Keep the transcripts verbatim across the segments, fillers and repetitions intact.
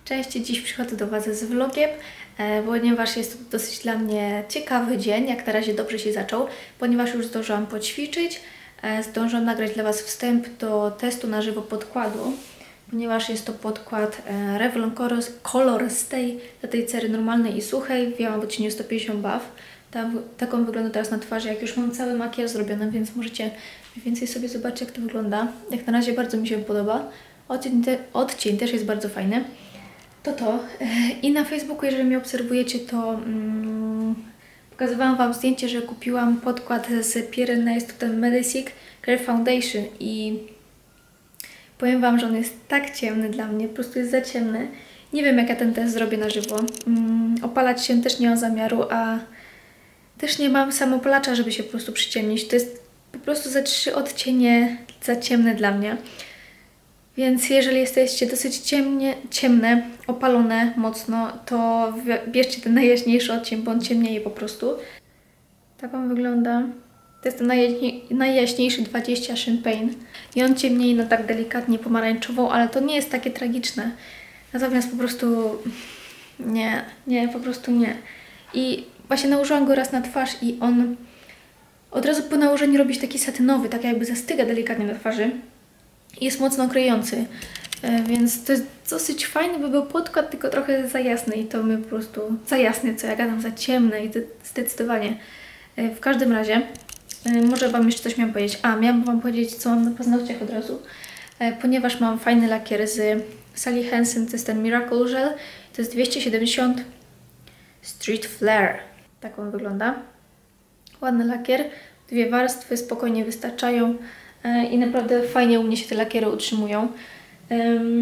Cześć, dziś przychodzę do Was z vlogiem, ponieważ jest to dosyć dla mnie ciekawy dzień, jak na razie dobrze się zaczął, ponieważ już zdążyłam poćwiczyć, zdążyłam nagrać dla Was wstęp do testu na żywo podkładu, ponieważ jest to podkład Revlon Color Stay dla tej cery normalnej i suchej, wiałam w odcieniu sto pięćdziesiąt baw. Ta, tak on wygląda teraz na twarzy, jak już mam cały makijaż zrobiony, więc możecie mniej więcej sobie zobaczyć, jak to wygląda. Jak na razie bardzo mi się podoba. Odcień, te, odcień też jest bardzo fajny. To to. I na Facebooku, jeżeli mnie obserwujecie, to mm, pokazywałam Wam zdjęcie, że kupiłam podkład z Pierre jest to ten Medisic Clear Foundation i powiem Wam, że on jest tak ciemny dla mnie, po prostu jest za ciemny. Nie wiem, jak ja ten test zrobię na żywo. Mm, opalać się też nie mam zamiaru, a też nie mam samopalacza, żeby się po prostu przyciemnić. To jest po prostu za trzy odcienie za ciemne dla mnie. Więc jeżeli jesteście dosyć ciemnie, ciemne, opalone mocno, to bierzcie ten najjaśniejszy odcień, bo on ciemnieje po prostu. Tak on wygląda. To jest ten najjaśniej, najjaśniejszy dwadzieścia Champagne. I on ciemnieje no tak delikatnie pomarańczową, ale to nie jest takie tragiczne. Natomiast po prostu nie, nie, po prostu nie. I właśnie nałożyłam go raz na twarz i on od razu po nałożeniu robi się taki satynowy, tak jakby zastyga delikatnie na twarzy. I jest mocno kryjący, więc to jest dosyć fajny, by był podkład, tylko trochę za jasny i to my po prostu za jasny, co ja gadam, za ciemne i zdecydowanie. W każdym razie, może Wam jeszcze coś miałam powiedzieć. A, miałam Wam powiedzieć, co mam na paznokciach od razu, ponieważ mam fajny lakier z Sally Hansen, to jest ten Miracle Gel, to jest dwieście siedemdziesiąt Street Flare. Tak on wygląda. Ładny lakier, dwie warstwy spokojnie wystarczają. I naprawdę fajnie u mnie się te lakiery utrzymują. Um,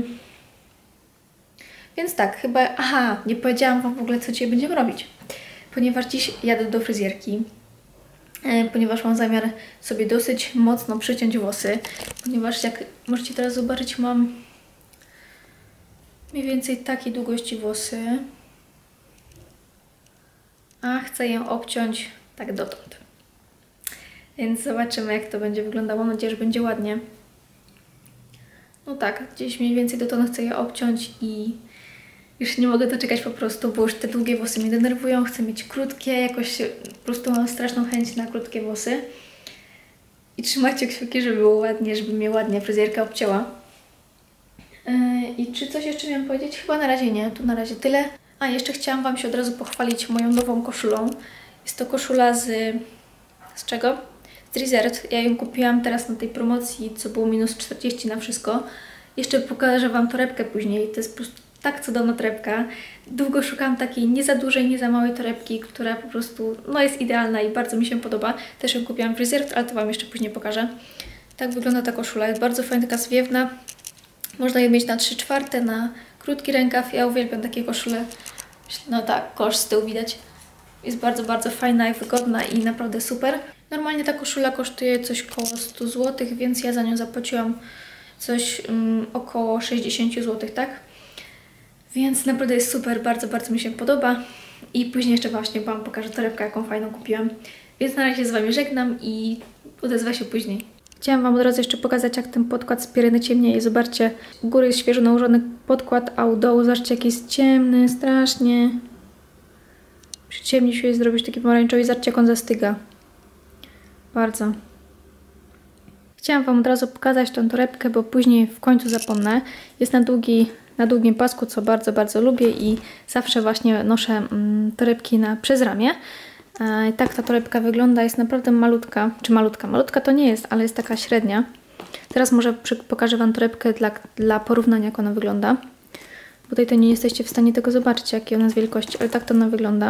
więc tak, chyba... Aha, nie powiedziałam Wam w ogóle, co dzisiaj będziemy robić. Ponieważ dziś jadę do fryzjerki. E, ponieważ mam zamiar sobie dosyć mocno przyciąć włosy. Ponieważ jak możecie teraz zobaczyć, mam mniej więcej takiej długości włosy. A chcę je obciąć tak dotąd. Więc zobaczymy, jak to będzie wyglądało. Mam nadzieję, że będzie ładnie. No tak, gdzieś mniej więcej dotąd chcę je obciąć i już nie mogę doczekać po prostu, bo już te długie włosy mnie denerwują. Chcę mieć krótkie, jakoś po prostu mam straszną chęć na krótkie włosy. I trzymajcie kciuki, żeby było ładnie, żeby mnie ładnie fryzjerka obcięła. Yy, I czy coś jeszcze miałam powiedzieć? Chyba na razie nie, tu na razie tyle. A, jeszcze chciałam Wam się od razu pochwalić moją nową koszulą. Jest to koszula z... z czego? Z Reserved. Ja ją kupiłam teraz na tej promocji, co było minus czterdzieści na wszystko. Jeszcze pokażę Wam torebkę później. To jest po prostu tak cudowna torebka. Długo szukałam takiej nie za dużej, nie za małej torebki, która po prostu no, jest idealna i bardzo mi się podoba. Też ją kupiłam w Reserved, ale to Wam jeszcze później pokażę. Tak wygląda ta koszula. Jest bardzo fajna, taka zwiewna. Można je mieć na trzy czwarte, na krótki rękaw. Ja uwielbiam takie koszule. No tak, kosz z tyłu widać. Jest bardzo, bardzo fajna i wygodna i naprawdę super. Normalnie ta koszula kosztuje coś około stu złotych, więc ja za nią zapłaciłam coś um, około sześćdziesiąt złotych, tak? Więc naprawdę jest super, bardzo, bardzo mi się podoba. I później jeszcze właśnie Wam pokażę torebkę, jaką fajną kupiłam. Więc na razie z Wami żegnam i odezwę się później. Chciałam Wam od razu jeszcze pokazać, jak ten podkład z Pierre ciemnieje. Zobaczcie, u góry jest świeżo nałożony podkład, a u dołu zobaczcie, jaki jest ciemny, strasznie. Przyciemni się jest zrobić taki pomarańczowy i zobaczcie, jak on zastyga. Bardzo. Chciałam Wam od razu pokazać tą torebkę, bo później w końcu zapomnę. Jest na, długi, na długim pasku, co bardzo, bardzo lubię i zawsze właśnie noszę mm, torebki na, przez ramię. E, tak ta torebka wygląda, jest naprawdę malutka. Czy malutka? Malutka to nie jest, ale jest taka średnia. Teraz może przy, pokażę Wam torebkę dla, dla porównania, jak ona wygląda. Bo tutaj to nie jesteście w stanie tego zobaczyć, jakie ona jest wielkości, ale tak to ona wygląda.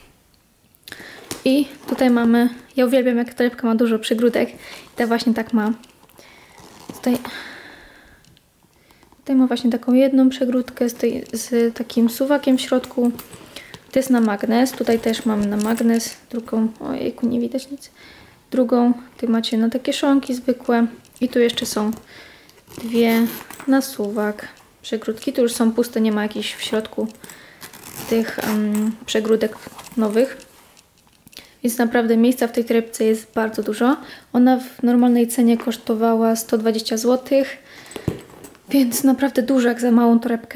I tutaj mamy, ja uwielbiam, jak torebka ma dużo przygródek i ta właśnie tak ma. Tutaj, tutaj ma właśnie taką jedną przegródkę z, tej, z takim suwakiem w środku. To jest na magnes, tutaj też mamy na magnes, drugą, ojejku, nie widać nic. Drugą, tutaj macie na takie szonki zwykłe i tu jeszcze są dwie na suwak. Przegródki, tu już są puste, nie ma jakichś w środku tych um, przegródek nowych. Więc naprawdę miejsca w tej torebce jest bardzo dużo. Ona w normalnej cenie kosztowała sto dwadzieścia złotych, więc naprawdę dużo jak za małą torebkę.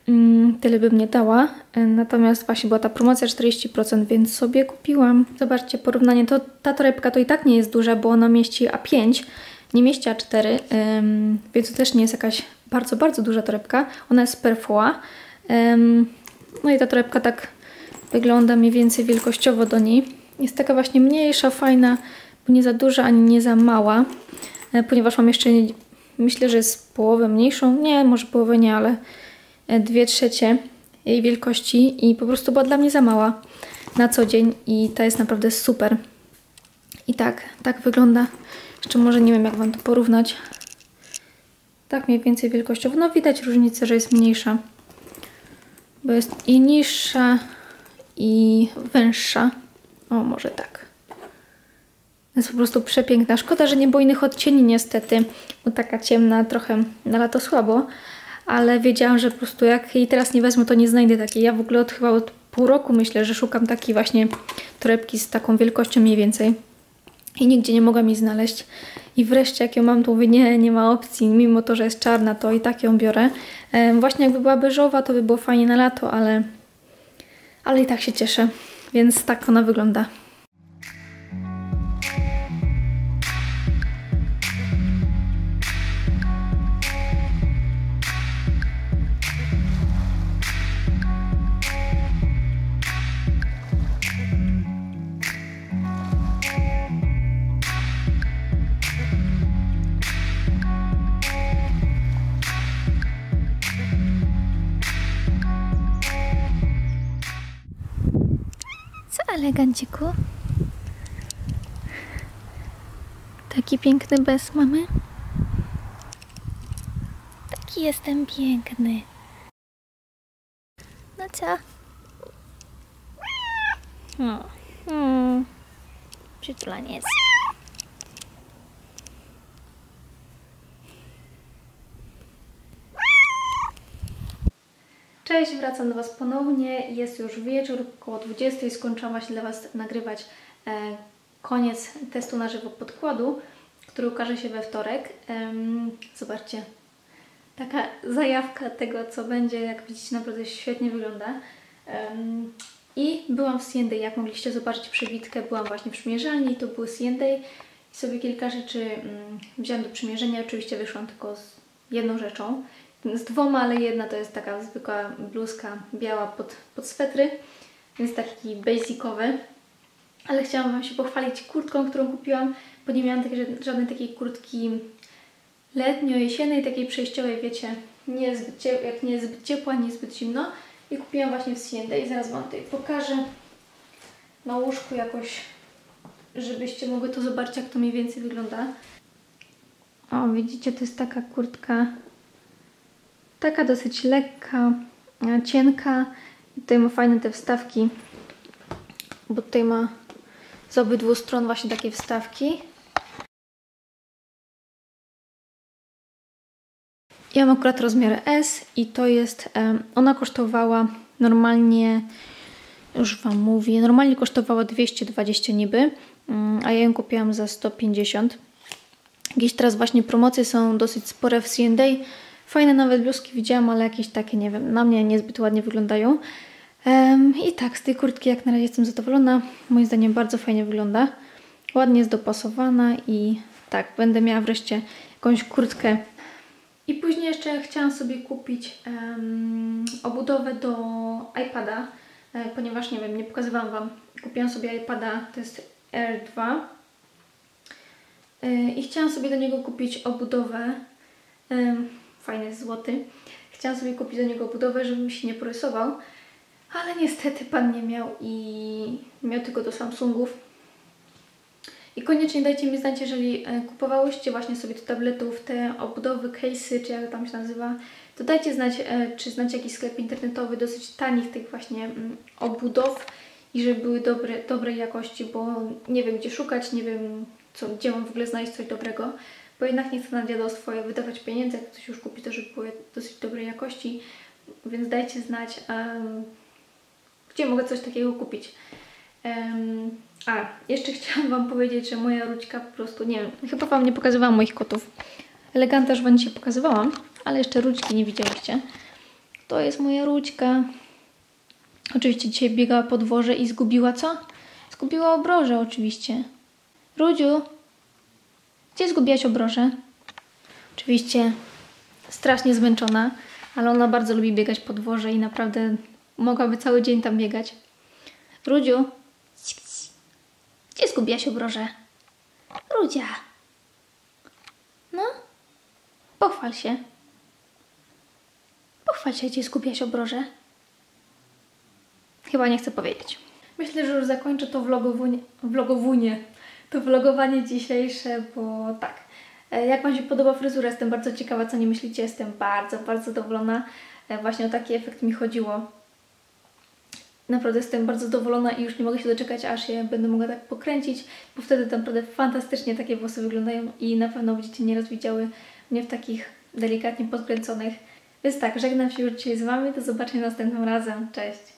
Mm, tyle bym nie dała, natomiast właśnie była ta promocja czterdzieści procent, więc sobie kupiłam. Zobaczcie porównanie, to ta torebka to i tak nie jest duża, bo ona mieści A pięć, nie mieści A cztery, ym, więc to też nie jest jakaś bardzo, bardzo duża torebka. Ona jest perfua. Ym, no i ta torebka tak wygląda mniej więcej wielkościowo do niej. Jest taka właśnie mniejsza, fajna, bo nie za duża, ani nie za mała, e, ponieważ mam jeszcze, myślę, że jest połowę mniejszą, nie, może połowę nie, ale dwie trzecie jej wielkości i po prostu była dla mnie za mała na co dzień i ta jest naprawdę super. I tak, tak wygląda. Jeszcze może nie wiem, jak Wam to porównać. Tak mniej więcej wielkościowo. No widać różnicę, że jest mniejsza. Bo jest i niższa, i węższa. O, może tak. Jest po prostu przepiękna. Szkoda, że nie było innych odcieni niestety, bo taka ciemna, trochę na lato słabo. Ale wiedziałam, że po prostu jak jej teraz nie wezmę, to nie znajdę takiej. Ja w ogóle od chyba od pół roku myślę, że szukam takiej właśnie torebki z taką wielkością mniej więcej. I nigdzie nie mogłam jej znaleźć. I wreszcie jak ją mam, to mówię, nie, nie ma opcji. Mimo to, że jest czarna, to i tak ją biorę. E, właśnie jakby była beżowa, to by było fajnie na lato, ale, ale i tak się cieszę. Więc tak ona wygląda. Co, eleganciku? Taki piękny bez mamy? Taki jestem piękny. No co? No. Hmm. Przytulaniec. Cześć, wracam do Was ponownie. Jest już wieczór, około dwudziestej. Skończyłam właśnie dla Was nagrywać e, koniec testu na żywo podkładu, który ukaże się we wtorek. Ehm, zobaczcie, taka zajawka tego, co będzie. Jak widzicie, naprawdę świetnie wygląda. Ehm, I byłam w C and A, jak mogliście zobaczyć przebitkę, byłam właśnie w przymierzalni, to był C and A i sobie kilka rzeczy mm, wziąłam do przymierzenia. Oczywiście wyszłam tylko z jedną rzeczą. Z dwoma, ale jedna to jest taka zwykła bluzka biała pod, pod swetry, więc taki basicowy. Ale chciałam Wam się pochwalić kurtką, którą kupiłam, bo nie miałam takiej, żadnej takiej kurtki letnio-jesiennej, takiej przejściowej, wiecie, nie jest zbyt ciepła, jak nie jest zbyt ciepła, nie jest zbyt zimno. I kupiłam właśnie w C and A i zaraz Wam tutaj pokażę na łóżku jakoś, żebyście mogły to zobaczyć, jak to mniej więcej wygląda. O, widzicie, to jest taka kurtka, taka dosyć lekka, cienka. I tutaj ma fajne te wstawki, bo tutaj ma z obydwu stron właśnie takie wstawki. Ja mam akurat rozmiar S i to jest, ona kosztowała normalnie, już Wam mówię, normalnie kosztowała dwieście dwadzieścia niby, a ja ją kupiłam za sto pięćdziesiąt. Jakieś teraz właśnie promocje są dosyć spore w C and A. Fajne nawet bluzki widziałam, ale jakieś takie, nie wiem, na mnie niezbyt ładnie wyglądają. Um, I tak, z tej kurtki jak na razie jestem zadowolona. Moim zdaniem bardzo fajnie wygląda. Ładnie jest dopasowana i tak, będę miała wreszcie jakąś kurtkę. I później jeszcze chciałam sobie kupić um, obudowę do iPada, e, ponieważ, nie wiem, nie pokazywałam Wam. Kupiłam sobie iPada, to jest R dwa. E, I chciałam sobie do niego kupić obudowę. E, fajny jest złoty. Chciałam sobie kupić do niego obudowę, żeby mi się nie porysował. Ale niestety Pan nie miał i miał tylko do Samsungów. I koniecznie dajcie mi znać, jeżeli kupowałyście właśnie sobie do tabletów te obudowy, case'y, czy jak tam się nazywa, to dajcie znać, czy znacie jakiś sklep internetowy dosyć tanich tych właśnie obudow i żeby były dobre, dobrej jakości, bo nie wiem gdzie szukać, nie wiem co, gdzie mam w ogóle znaleźć coś dobrego, bo jednak nie chcę na dziadostwo wydawać pieniędzy, jak ktoś już kupi, to żeby były dosyć dobrej jakości, więc dajcie znać, um, gdzie mogę coś takiego kupić. Um, a, jeszcze chciałam Wam powiedzieć, że moja Rućka po prostu, nie wiem, chyba Wam nie pokazywałam moich kotów. Eleganta już Wam dzisiaj pokazywałam, ale jeszcze Rućki nie widzieliście. To jest moja Rućka. Oczywiście dzisiaj biegała po dworze i zgubiła co? Zgubiła obrożę oczywiście. Rudziu, gdzie zgubiłaś obrożę? Oczywiście strasznie zmęczona, ale ona bardzo lubi biegać po dworze i naprawdę mogłaby cały dzień tam biegać. Rudziu, gdzie zgubiłaś obrożę? Rudzia. No, pochwal się. Pochwal się, gdzie zgubiłaś obrożę. Chyba nie chcę powiedzieć. Myślę, że już zakończę to vlogowunie, vlogowunie, to vlogowanie dzisiejsze, bo tak. Jak Wam się podoba fryzura? Jestem bardzo ciekawa, co nie myślicie. Jestem bardzo, bardzo zadowolona. Właśnie o taki efekt mi chodziło. Naprawdę jestem bardzo zadowolona i już nie mogę się doczekać, aż je będę mogła tak pokręcić, bo wtedy naprawdę fantastycznie takie włosy wyglądają i na pewno będziecie nieraz widziały mnie w takich delikatnie podkręconych. Więc tak, żegnam się już dzisiaj z Wami. Do zobaczenia następnym razem. Cześć!